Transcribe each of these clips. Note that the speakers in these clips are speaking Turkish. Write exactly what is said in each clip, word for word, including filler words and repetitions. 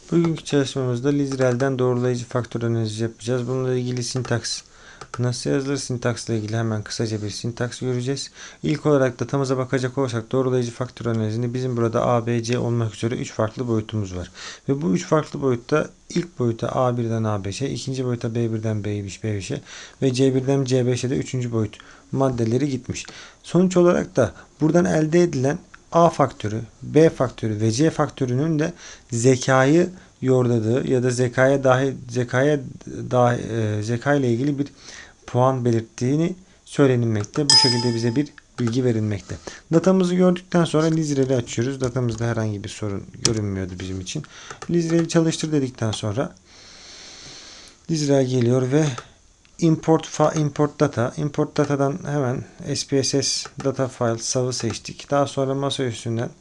Bugünkü çalışmamızda Lizrel'den doğrulayıcı faktör analizi yapacağız. Bununla ilgili sintaks nasıl yazılır? Sintaksla ilgili hemen kısaca bir sintaks göreceğiz. İlk olarak datamıza bakacak olursak doğrulayıcı faktör analizinde bizim burada A, B, C olmak üzere üç farklı boyutumuz var. Ve bu üç farklı boyutta ilk boyuta A birden A beşe, ikinci boyuta B birden B beşe ve C birden C beşe de üçüncü boyut maddeleri gitmiş. Sonuç olarak da buradan elde edilen A faktörü, B faktörü ve C faktörünün de zekayı yordadığı ya da zekaya dahi zekaya dahi e, zeka ile ilgili bir puan belirttiğini söylenilmekte. Bu şekilde bize bir bilgi verilmekte. Datamızı gördükten sonra Lizrel'i açıyoruz. Datamızda herhangi bir sorun görünmüyordu bizim için. Lizrel'i çalıştır dedikten sonra Lizrel geliyor ve import import data. Import datadan hemen S P S S data file sav'ı seçtik. Daha sonra masa üstünden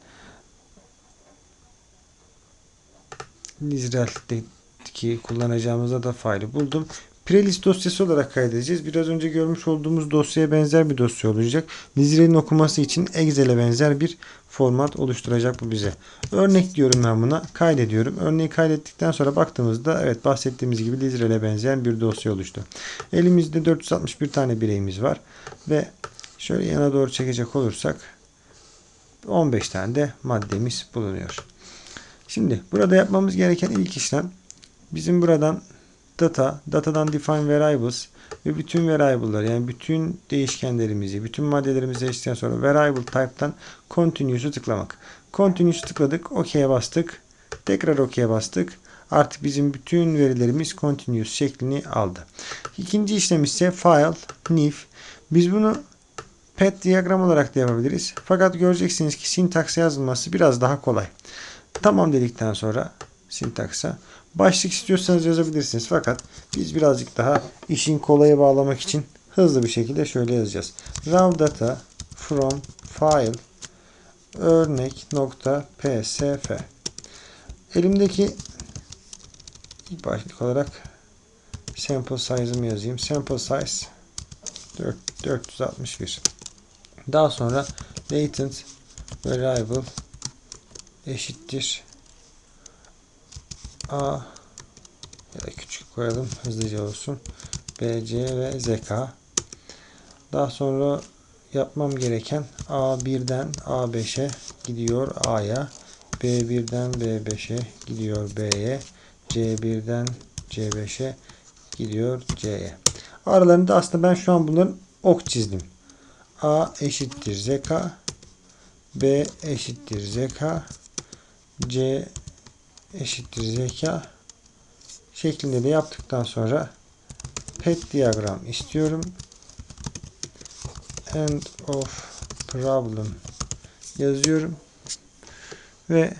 Lizrel'deki kullanacağımız data file'i buldum. Prelist dosyası olarak kaydedeceğiz. Biraz önce görmüş olduğumuz dosyaya benzer bir dosya olacak. Lizrel'in okuması için Excel'e benzer bir format oluşturacak bu bize. Örnek diyorum ben buna. Kaydediyorum. Örneği kaydettikten sonra baktığımızda evet bahsettiğimiz gibi Lizrel'e benzeyen bir dosya oluştu. Elimizde dört yüz altmış bir tane bireyimiz var. Ve şöyle yana doğru çekecek olursak on beş tane de maddemiz bulunuyor. Şimdi burada yapmamız gereken ilk işlem bizim buradan data, datadan define variables ve bütün variable'ları yani bütün değişkenlerimizi, bütün maddelerimizi seçtikten sonra variable type'tan continuous'u tıklamak. Continuous'u tıkladık, OK'ye bastık, tekrar OK'ye bastık. Artık bizim bütün verilerimiz continuous şeklini aldı. İkinci işlem ise file, new. Biz bunu path diyagram olarak da yapabiliriz. Fakat göreceksiniz ki sintaks yazılması biraz daha kolay. Tamam dedikten sonra sintaksa başlık istiyorsanız yazabilirsiniz. Fakat biz birazcık daha işin kolaya bağlamak için hızlı bir şekilde şöyle yazacağız. Raw data from file örnek.psf. Elimdeki ilk başlık olarak sample size'ımı yazayım. Sample size dört yüz altmış bir. Daha sonra latent variable eşittir A ya da küçük koyalım hızlıca olsun. B, C ve Z K. Daha sonra yapmam gereken A birden A beşe gidiyor A'ya. B birden B beşe gidiyor B'ye. C birden C beşe gidiyor C'ye. Aralarında aslında ben şu an bunların ok çizdim. A eşittir Z K. B eşittir Z K. C eşittir zeka şeklinde de yaptıktan sonra path diyagram istiyorum. End of problem yazıyorum ve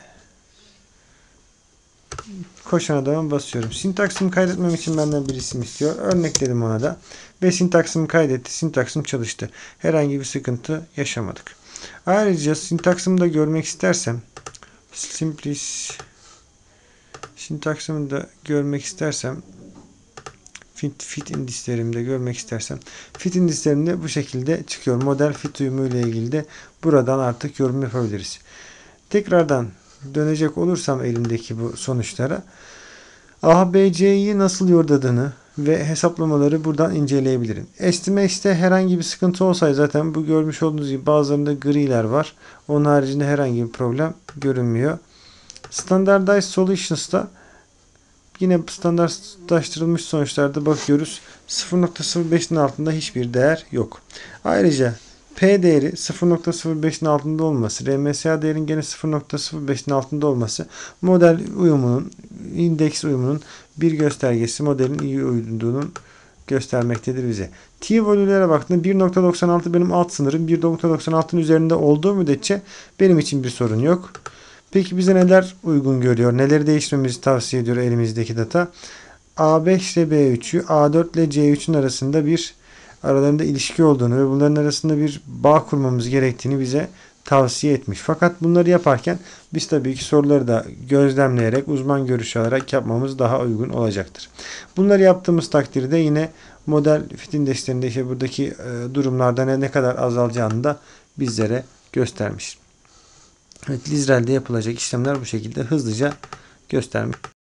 koşan adama basıyorum. Sintaksımı kaydetmem için benden bir isim istiyor. Örnek dedim ona da ve sintaksımı kaydetti. Sintaksım çalıştı. Herhangi bir sıkıntı yaşamadık. Ayrıca sintaksımı da görmek istersem simplis sintaksımı da görmek istersem fit, fit indislerimde görmek istersem fit indislerimde bu şekilde çıkıyor. Model fit uyumu ile ilgili de buradan artık yorum yapabiliriz. Tekrardan dönecek olursam elimdeki bu sonuçlara A B C'yi nasıl yordadığını ve hesaplamaları buradan inceleyebilirim. Estimate'te herhangi bir sıkıntı olsaydı zaten bu görmüş olduğunuz gibi bazılarında griler var. Onun haricinde herhangi bir problem görünmüyor. Standardized Solutions'ta yine standartlaştırılmış sonuçlarda bakıyoruz. sıfır nokta sıfır beşin altında hiçbir değer yok. Ayrıca P değeri sıfır nokta sıfır beşin altında olması, R M S A değerin gene sıfır nokta sıfır beşin altında olması model uyumunun, indeks uyumunun bir göstergesi, modelin iyi uyduğunun göstermektedir bize. T-value'lere baktığımda bir nokta doksan altı benim alt sınırım. bir nokta doksan altının üzerinde olduğu müddetçe benim için bir sorun yok. Peki bize neler uygun görüyor? Neleri değiştirmemizi tavsiye ediyor elimizdeki data? A beş ile B üçü, A dört ile C üçün arasında bir aralarında ilişki olduğunu ve bunların arasında bir bağ kurmamız gerektiğini bize tavsiye etmiş. Fakat bunları yaparken biz tabii ki soruları da gözlemleyerek, uzman görüşü alarak yapmamız daha uygun olacaktır. Bunları yaptığımız takdirde yine model fit indekslerinde işte buradaki e, durumlarda ne, ne kadar azalacağını da bizlere göstermiş. Evet, Lizrel'de yapılacak işlemler bu şekilde hızlıca göstermiş.